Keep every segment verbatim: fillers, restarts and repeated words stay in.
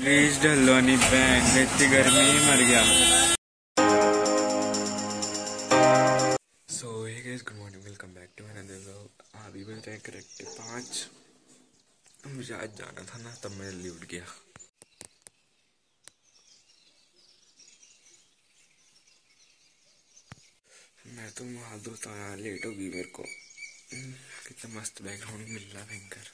Reach Haldwani bank, इतनी गर्मी मर गया। So hey guys, good morning, welcome back to another vlog. अभी बज रहे हैं करेक्ट पाँच। मुझे आज जाना था ना, तब मैं जल्दी उठ गया। मैं तो वहाँ धोता यार, लेट होगी मेरे को। कितना मस्त बैकग्राउंड मिल रहा है, भयंकर।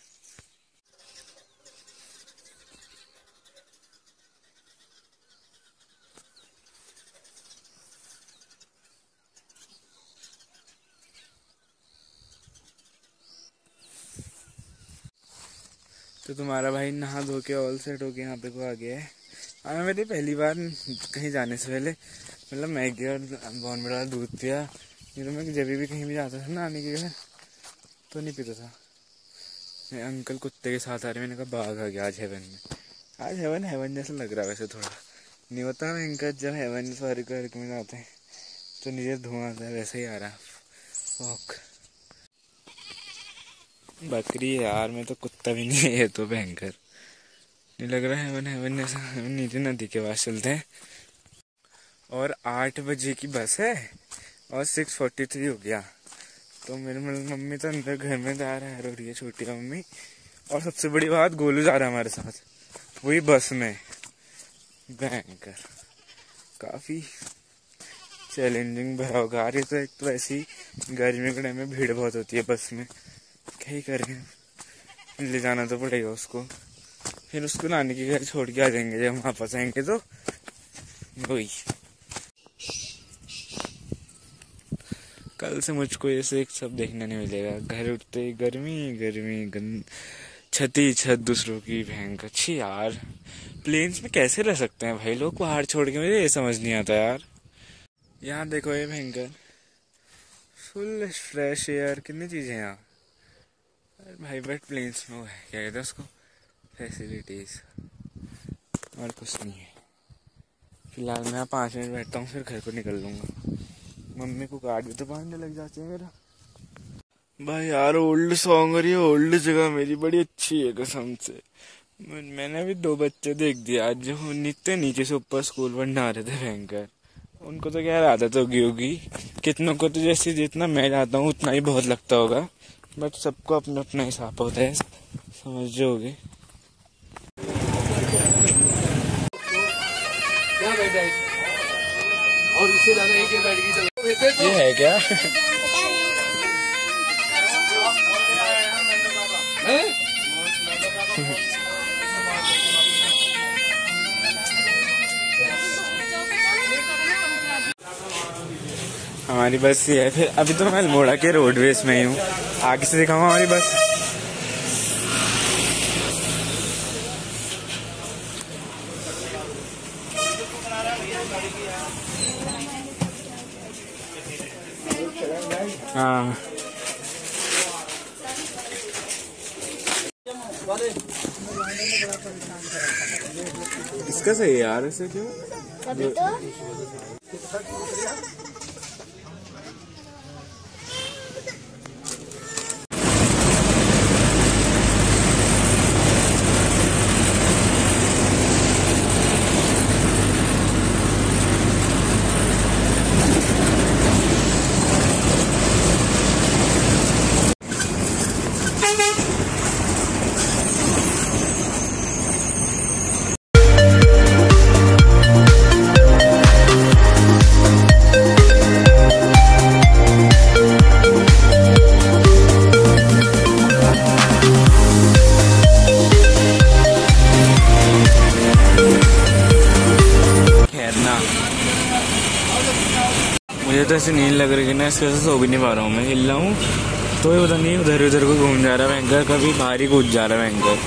तो तुम्हारा भाई नहा धो के ऑल सेट होके यहाँ पे को आ गया है। हाँ, मेरी पहली बार कहीं जाने से पहले मतलब मैगी और बॉर्नविटा दूध पिया। ये तो मैं जब भी कहीं भी जाता था नानी के घर तो नहीं पीता था। मैं अंकल कुत्ते के साथ आ रहे, मैंने कहा बाघ आ गया आज हेवन में। आज हेवन हेवन जैसा लग रहा है वैसे थोड़ा, नहीं होता भयंकर जब हेवन स्वर्ग वर्ग में जाते हैं तो नीचे धुआं आता है, वैसे ही आ रहा है। बकरी है यार, मैं तो कुत्ता भी नहीं है, ये तो भयंकर नहीं लग रहा है। हेवन हेवन जैसा। नीचे नदी के पास चलते हैं और आठ बजे की बस है और सिक्स फोर्टी थ्री हो गया। तो मेरी मम्मी तो अंदर घर में जा रहा है, रो रही है छोटी मम्मी। और सबसे बड़ी बात, गोलू जा रहा है हमारे साथ, वही बस में। भयंकर काफी चैलेंजिंग भरा होगा यार ये तो। एक तो ऐसी गर्मी के टाइम में भीड़ बहुत होती है बस में, क्या ही करें, ले जाना तो पड़ेगा उसको। फिर उसको नानी के घर छोड़ के आ जाएंगे जब हम वापस आएंगे तो वही। कल से मुझको ऐसे एक सब देखने नहीं मिलेगा। घर उठते ही गर्मी गर्मी गंद, छती छत दूसरों की, भयंकर। अच्छी यार, प्लेन्स में कैसे रह सकते हैं भाई लोग पहाड़ छोड़ के, मुझे ये समझ नहीं आता यार। यहाँ देखो ये भयंकर फुल फ्रेश एयर, कितनी चीजें हैं यहाँ भाई। बट प्लेन्स में वो है, क्या कहते हैं उसको, फैसिलिटीज, और कुछ नहीं है। फिलहाल मैं यहाँ पाँच मिनट बैठता हूँ, फिर घर को निकल लूँगा। मम्मी को गाड़ी तो बांधने लग जाती है मेरा भाई यार। ओल्ड सॉन्ग और ये ओल्ड जगह मेरी बड़ी अच्छी है कसम से। मैंने अभी दो बच्चे देख दिया आज जो नीचे नीचे से ऊपर स्कूल बनना रहे थे, भयंकर। उनको तो क्या आदत होगी होगी कितनों को तो जैसे जितना मैं जाता हूँ उतना ही बहुत लगता होगा, बट सबको अपना अपना हिसाब होता है, समझ जाओगे। और इससे ज्यादा एक बैठ गई ये है क्या? हमारी बस ये है। फिर अभी तो मैं अल्मोड़ा के रोडवेज में ही हूँ, आगे से दिखाऊंगा हमारी बस। हाँ इसका सही है यार, ऐसे क्यों? अभी तो मुझे तो ऐसी नींद लग रही है ना, इसके वजह से सो भी नहीं पा रहा हूँ। मैं हिल रहा हूँ तो ये पता नहीं उधर उधर को घूम जा रहा है भयंकर, कभी बाहर ही कूद जा रहा है भयंकर।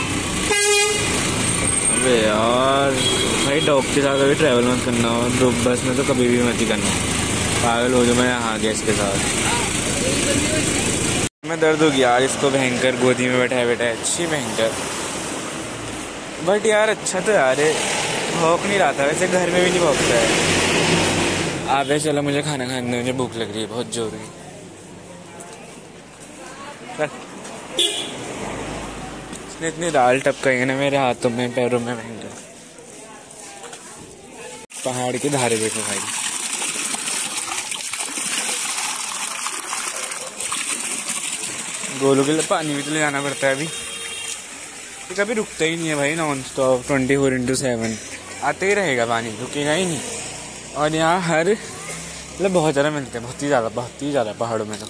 अबे यार भाई, डॉग के साथ अभी ट्रैवल मत करना, और बस में तो कभी भी मत ही करना, पागल हो जो। मैं यहाँ आ गया इसके साथ, मैं दर्द हो गया यार। इसको भयंकर गोदी में बैठाया बैठा है, अच्छी भयंकर। बट यार अच्छा तो यार भौंक नहीं रहा था, वैसे घर में भी नहीं भौंकता है। आबे चलो मुझे खाना खाने, मुझे भूख लग रही है बहुत जोर की। इतने इतने दाल टपकाएंगे ना मेरे हाथों में पैरों में भयंकर। पहाड़ के धारे देखो भाई, गोलू के लिए पानी भी तो ले जाना पड़ता है अभी। ये कभी रुकता ही नहीं है भाई, non stop twenty four into seven आते ही रहेगा पानी, रुकेगा ही नहीं। और यहाँ हर मतलब बहुत ज़्यादा मिलते हैं, बहुत ही ज़्यादा बहुत ही ज़्यादा पहाड़ों में तो।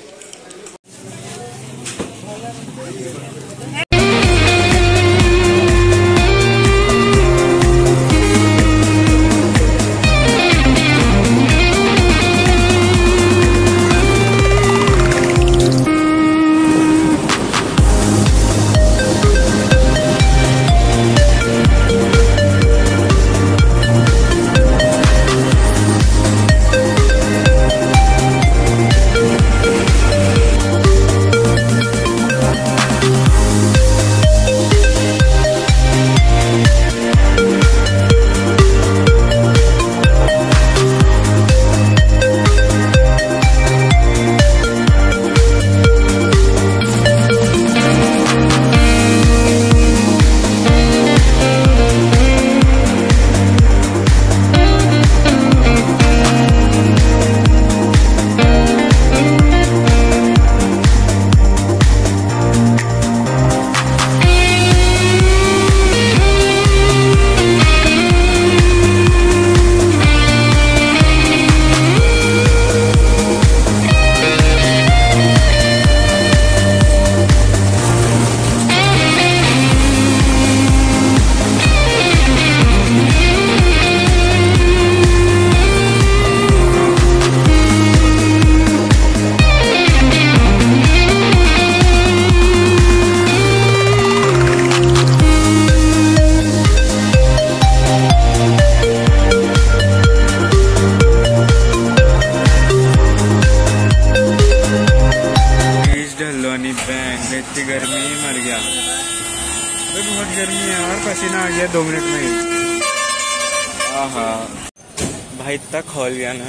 इतनी गर्मी मर गया भाई, बहुत गर्मी है यार, पसीना आ गया दो मिनट में ही। आहा भाई इतना खोल गया ना,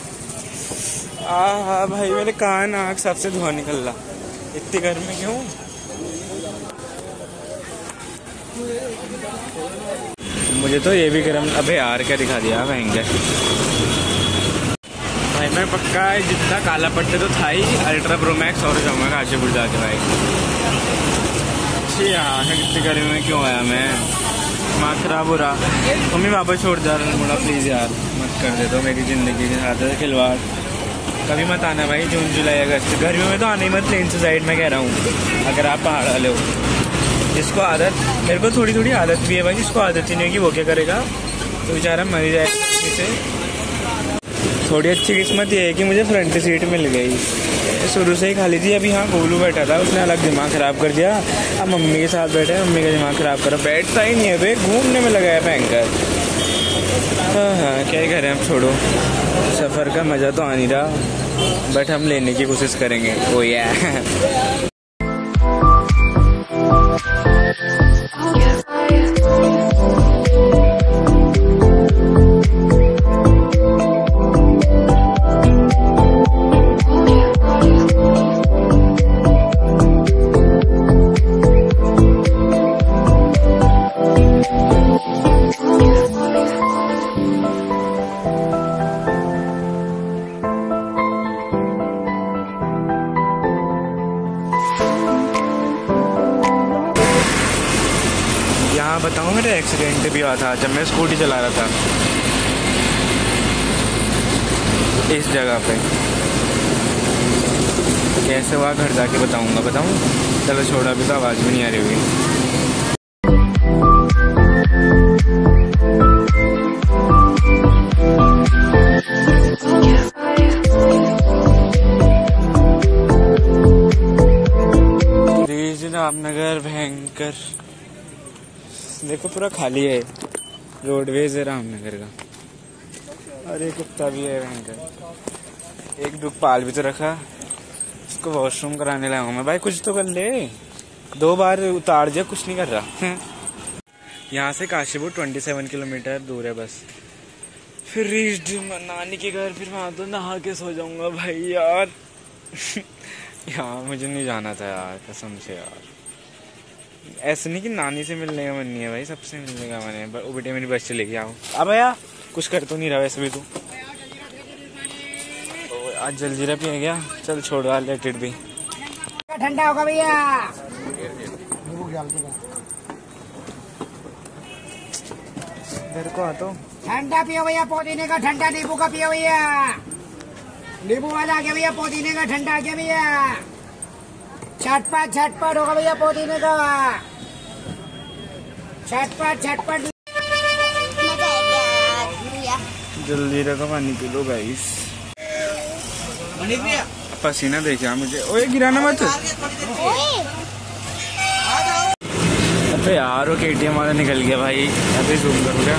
आहा भाई मेरे कान आँख सबसे धुआं निकल रहा, इतनी गर्मी क्यों। मुझे तो ये भी गर्म, अबे यार क्या दिखा दिया महंगे भाई। मैं पक्का जितना काला पट्टे तो था ही, अल्ट्रा प्रो मैक्स और जाऊंगा काशीपुर जाके भाई। अच्छी यार कितनी गर्मी में क्यों आया मैं, दिमाग खराब हो रहा। मम्मी वापस छोड़ जा रहा मुड़ा, प्लीज़ यार मत कर दे, तो मेरी ज़िंदगी के साथ खिलवाड़। कभी मत आना भाई जून जुलाई अगस्त, गर्मियों में तो आने ही मत प्लेन से साइड में कह रहा हूँ। अगर आप पहाड़ वाले हो, जिसको आदत, मेरे को थोड़ी थोड़ी आदत भी है भाई, जिसको आदत ही नहीं होगी वो क्या करेगा, तो बेचारा मर जाएगा। इसे थोड़ी अच्छी किस्मत ये है कि मुझे फ्रंट सीट मिल गई, शुरू से ही खाली थी। अभी हाँ गोलू बैठा था, उसने अलग दिमाग ख़राब कर दिया। अब मम्मी के साथ बैठे, मम्मी का दिमाग ख़राब करा, बैठता ही नहीं है भाई, घूमने में लगा है भयंकर। हाँ हाँ क्या ही करें, अब छोड़ो, सफ़र का मज़ा तो आ नहीं रहा, बट हम लेने की कोशिश करेंगे। ओ या बताऊँ, मेरा एक्सीडेंट भी हुआ था जब मैं स्कूटी चला रहा था इस जगह पे। कैसे हुआ घर जाके बताऊँगा, बताऊँ? चलो छोड़ा, अभी तो आवाज़ भी नहीं आ रही होगी। रामनगर भयंकर, देखो पूरा खाली है रोडवेज है रामनगर का। और एक कुत्ता भी है भयंकर, एक दुख पाल भी तो रखा, इसको वॉशरूम कराने लाया हूँ मैं। भाई कुछ तो कर ले, दो बार उतार दिया, कुछ नहीं कर रहा। यहाँ से काशीपुर सत्ताईस किलोमीटर दूर है बस। फिर रीच्ड नानी के घर, फिर वहाँ तो नहा के सो जाऊंगा भाई यार। यहाँ मुझे नहीं जाना था यार, कसम से यार। ऐसे नहीं कि नानी से मिलने का मन नहीं है भाई, सबसे मिलने का मन है। वो बेटे मेरी बस चलेगी, आओ। अब भैया कुछ कर तो नहीं रहा वैसे भी तू। आज जलजीरा पिया गया, चल छोड़ रहा लेट इट भी। ठंडा होगा भैया। घर को आ तो ठंडा पियो भैया, पुदीने का ठंडा, नींबू का पियो भैया। नींबू वाला आ गया भैया, पुदीने का ठंडा आ गया भैया। झटपट झटपट होगा भैया पुदीने का, झटपट झटपट। जलजीरा का पानी पी लो गाइस। पसीना देखा मुझे। ओए गिराना मत। अबे यार वो केटीएम वाला निकल गया भाई, अभी जूम करूँगा।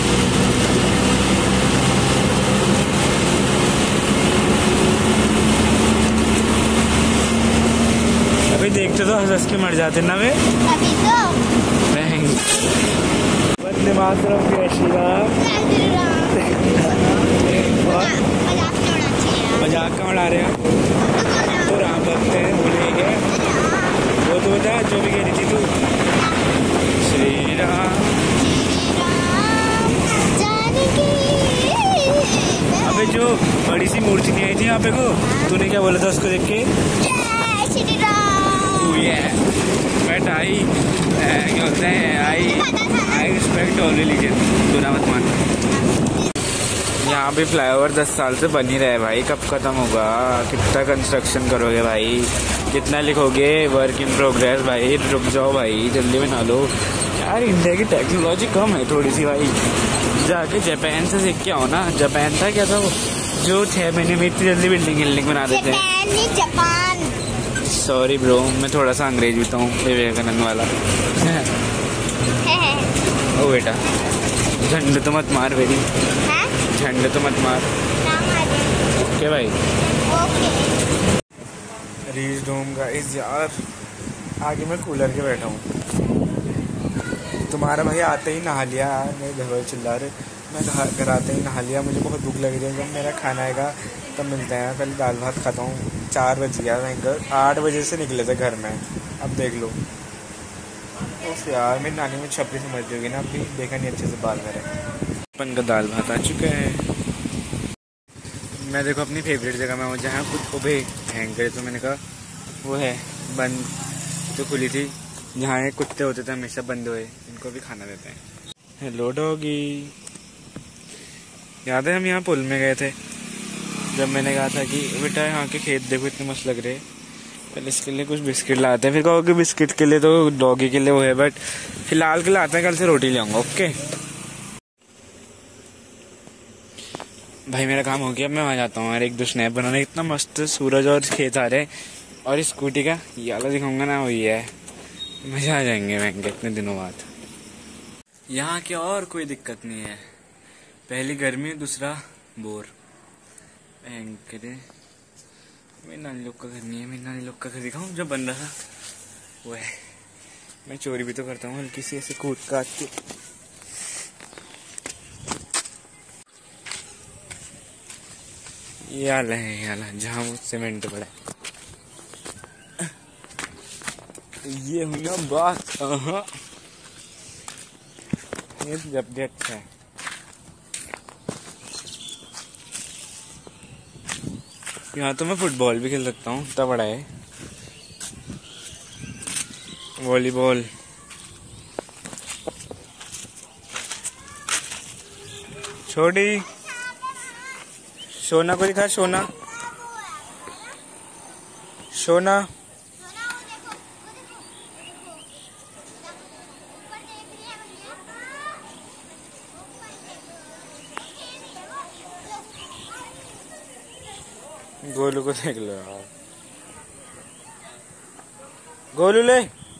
अभी देखते तो हंस हंस के मर जाते ना वे। अभी तो वंदे मातरम जय श्री राम। मजाक का उड़ा रहे हैं, हम तो राम भक्त हैं, भूल नहीं गए। वो तो बता जो भी कह रही थी तू। श्री राम। अबे जो बड़ी सी मूर्ति नहीं आई थी यहाँ पे को, तूने क्या बोला था उसको देख के? बट आई क्या होता है, I I respect all religion. तू ना मत मान। यहाँ पे फ्लाईओवर दस साल से बन ही रहा है भाई, कब खत्म होगा? कितना कंस्ट्रक्शन करोगे भाई? कितना लिखोगे वर्क इन प्रोग्रेस? भाई रुक जाओ भाई, जल्दी बना लो यार। इंडिया की टेक्नोलॉजी कम है थोड़ी सी भाई, जाके जापान से सीख के आओ ना। जापान था क्या था वो, जो छह महीने में इतनी जल्दी बिल्डिंग बिल्डिंग बना देते हैं। जापान। सॉरी ब्रो, मैं थोड़ा सा अंग्रेज भी तो हूँ, विवेकानंद वाला। ओ बेटा झंडे तो मत मार मेरी, झंडे तो मत मार। ओके भाई, रीच डोम का इस यार आगे मैं कूलर के बैठा हूँ। तुम्हारा भाई आते ही नहा लिया यार, मेरे घर वाले चिल्ला रहे। मैं घर आते ही नहा लिया, मुझे बहुत भूख लग रही है। जब मेरा खाना आएगा तब मिलते हैं। पहले दाल भात खाता हूँ। चार बज गया, मैं घर आठ बजे से निकले थे घर में, अब देख लो। उस यार मेरी नानी में छपरी समझ दी होगी ना, अभी देखा नहीं अच्छे से बाल मेरे। अपन का दाल भात आ चुका है। मैं देखो अपनी फेवरेट जगह में हूँ जहाँ कुछ उबे हैंग करे, तो मैंने कहा वो है बंद, तो खुली थी। जहाँ ये कुत्ते होते थे हमेशा बंद हुए, इनको भी खाना देते हैं। Hello doggy. याद है हम यहाँ पुल में गए थे, जब मैंने कहा था कि बेटा यहाँ के खेत देखो इतने मस्त लग रहे हैं, पहले इसके लिए कुछ बिस्किट लाते हैं। फिर कहोगे बिस्किट के लिए तो डॉगी के लिए वो है, बट फिलहाल के लिए आते हैं, कल से रोटी ले आऊँगा। ओके भाई मेरा काम हो गया, मैं वहाँ जाता हूँ और एक दो स्नैप बनाने। इतना मस्त सूरज और खेत आ रहे हैं, और इस स्कूटी का ये वाला दिखाऊंगा ना, वही है, मजा आ जाएंगे बैंक इतने दिनों बाद। यहाँ की और कोई दिक्कत नहीं है, पहली गर्मी दूसरा बोर। बैंक मेरी नानी लोग का घर नहीं है, मेरी नानी लोग का घर दिखाऊँ जब बन रहा था वो है। मैं चोरी भी तो करता हूँ हल्की सी ऐसे कूद काट के। ये आला है, ये आला जहाँ वो सीमेंट पड़ा है। ये हुई ना बात, ये जब भी अच्छा है। यहाँ तो मैं फुटबॉल भी खेल सकता हूँ, इतना बड़ा है। वॉलीबॉल, छोटी सोना को दिखा, सोना सोना गोलू को देख लो यार, गोलू ले।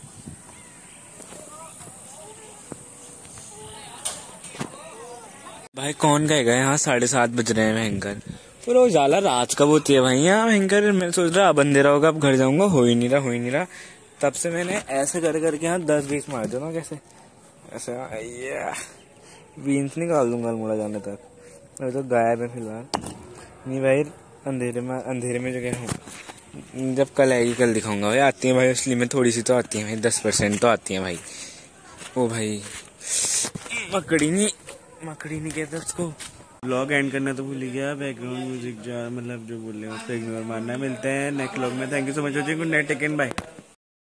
भाई कौन कहेगा यहाँ साढ़े सात बज रहे हैं भयंकर, फिर वो उजाला रात कब होती है भाई यहाँ भयंकर। मैं सोच रहा अब अंधेरा होगा, अब घर जाऊंगा, हो ही नहीं रहा हो ही नहीं रहा। तब से मैंने ऐसे कर करके यहाँ दस बीस मार दो ना, कैसे ऐसे ये बीन्स निकाल दूंगा अल्मोड़ा जाने तक। मैं तो गायब है फिलहाल नहीं भाई, अंधेरे में अंधेरे में जो गया हूँ जब कल आएगी कल दिखाऊंगा भाई। आती है भाई असली में, थोड़ी सी तो आती है भाई, दस परसेंट तो आती है भाई। ओ भाई मकड़ी नहीं, मकड़ी नहीं कहते उसको। व्लॉग एंड करना तो भूल ही गया। बैकग्राउंड म्यूजिक जो मतलब जो बोल रहे हैं उसको इग्नोर मारना। मिलते हैं नेक्स्ट व्लॉग में। Thank you so much watching. Good night, take care, bye.